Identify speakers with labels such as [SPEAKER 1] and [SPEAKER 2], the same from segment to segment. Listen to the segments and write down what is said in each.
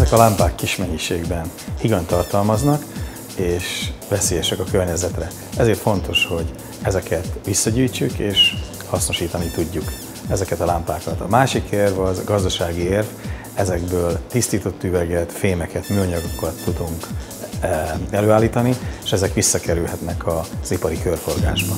[SPEAKER 1] Ezek a lámpák kis mennyiségben higanyt tartalmaznak, és veszélyesek a környezetre. Ezért fontos, hogy ezeket visszagyűjtsük és hasznosítani tudjuk ezeket a lámpákat. A másik érv az gazdasági érv, ezekből tisztított üveget, fémeket, műanyagokat tudunk előállítani, és ezek visszakerülhetnek az ipari körforgásba.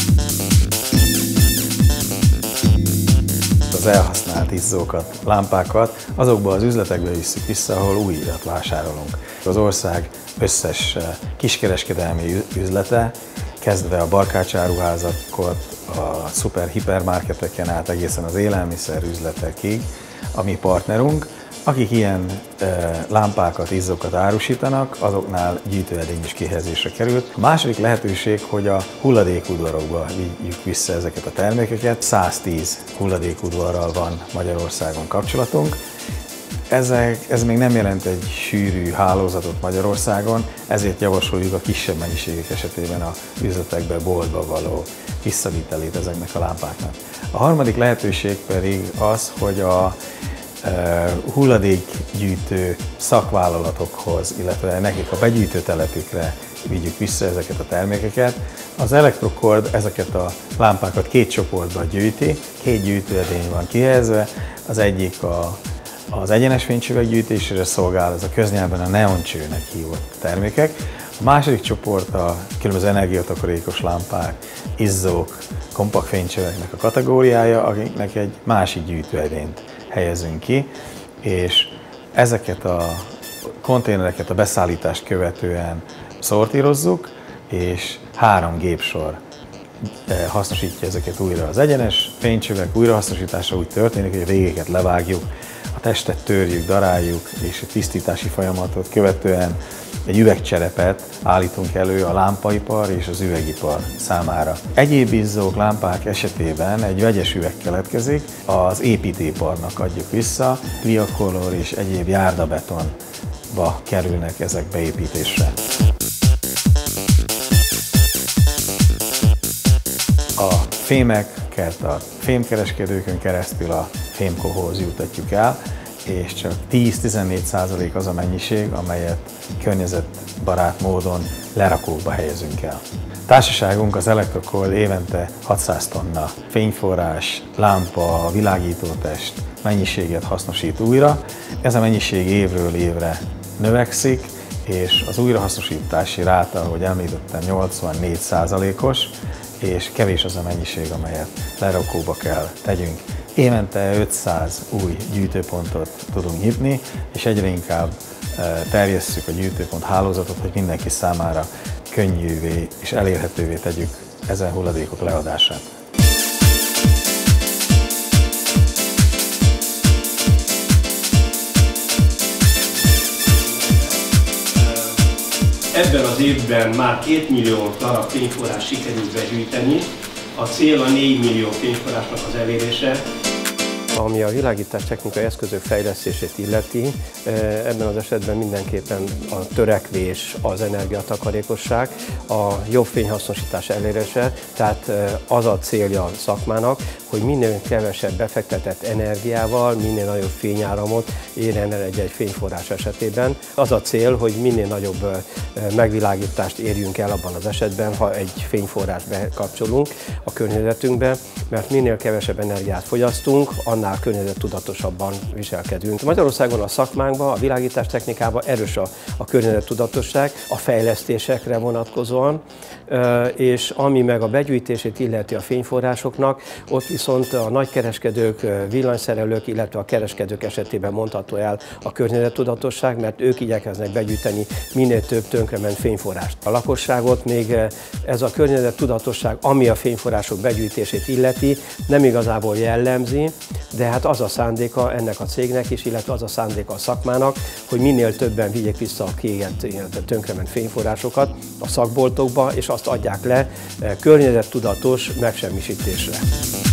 [SPEAKER 1] Az elhasznált izzókat, lámpákat azokba az üzletekbe visszük vissza, ahol újat vásárolunk. Az ország összes kiskereskedelmi üzlete, kezdve a barkácsáruházakat, a szuper-hipermarketeken át egészen az élelmiszer üzletekig, a mi partnerünk, akik ilyen lámpákat, izzókat árusítanak, azoknál gyűjtőedény is kihelyezésre került. A második lehetőség, hogy a hulladékudvarokba vigyük vissza ezeket a termékeket. 110 hulladékudvarral van Magyarországon kapcsolatunk. Ez még nem jelent egy sűrű hálózatot Magyarországon, ezért javasoljuk a kisebb mennyiségek esetében a üzletekbe, boltba való visszavitelét ezeknek a lámpáknak. A harmadik lehetőség pedig az, hogy a hulladékgyűjtő szakvállalatokhoz, illetve nekik a begyűjtőtelepükre vigyük vissza ezeket a termékeket. Az Electrocord ezeket a lámpákat két csoportba gyűjti, két gyűjtőedény van kihelyezve, az egyik az egyenes fénycsövek gyűjtésére szolgál, ez a köznyelven a neoncsőnek hívott termékek. A második csoport a különböző energiatakarékos lámpák, izzók, kompakt fénycsöveknek a kategóriája, akiknek egy másik gyűjtőedényt helyezünk ki, és ezeket a konténereket a beszállítást követően szortírozzuk, és 3 gépsor hasznosítja ezeket újra. Az egyenes fénycsövek újrahasznosítása úgy történik, hogy a végeket levágjuk, a testet törjük, daráljuk, és a tisztítási folyamatot követően egy üvegcserepet állítunk elő a lámpaipar és az üvegipar számára. Egyéb izzók, lámpák esetében egy vegyes üveg keletkezik, az építőiparnak adjuk vissza, Liacolor és egyéb járdabetonba kerülnek ezek beépítésre. A fémeket a fémkereskedőkön keresztül a Fémcohoz jutatjuk el, és csak 10-14% az a mennyiség, amelyet környezetbarát módon lerakókba helyezünk el. A társaságunk, az Electrocord évente 600 tonna fényforrás, lámpa, világítótest mennyiséget hasznosít újra. Ez a mennyiség évről évre növekszik, és az újrahasznosítási ráta, ahogy említettem, 84%-os, és kevés az a mennyiség, amelyet lerakóba kell tegyünk. Évente 500 új gyűjtőpontot tudunk nyitni, és egyre inkább terjesszük a gyűjtőpont hálózatot, hogy mindenki számára könnyűvé és elérhetővé tegyük ezen hulladékok leadását.
[SPEAKER 2] Ebben az évben már 2 millió darab fényforrás sikerült begyűjteni, a cél a 4 millió fényforrásnak az elérése.
[SPEAKER 3] Ami a világítás technikai eszközök fejlesztését illeti, ebben az esetben mindenképpen a törekvés, az energiatakarékosság, a jobb fényhasznosítás elérése, tehát az a célja a szakmának, hogy minél kevesebb befektetett energiával, minél nagyobb fényáramot érjen el egy fényforrás esetében. Az a cél, hogy minél nagyobb megvilágítást érjünk el abban az esetben, ha egy fényforrást bekapcsolunk a környezetünkbe, mert minél kevesebb energiát fogyasztunk, annál környezettudatosabban viselkedünk. Magyarországon a szakmánkban, a világítás technikában erős a környezettudatosság, a fejlesztésekre vonatkozóan, és ami meg a begyűjtését illeti a fényforrásoknak, ott viszont a nagykereskedők, villanyszerelők, illetve a kereskedők esetében mondható el a környezettudatosság, mert ők igyekeznek begyűjteni minél több tönkrement fényforrást. A lakosságot még ez a környezettudatosság, ami a fényforrások begyűjtését illeti, nem igazából jellemzi, de hát az a szándéka ennek a cégnek is, illetve az a szándéka a szakmának, hogy minél többen vigyék vissza a kiégett, illetve tönkrement fényforrásokat a szakboltokba, és azt adják le környezettudatos megsemmisítésre.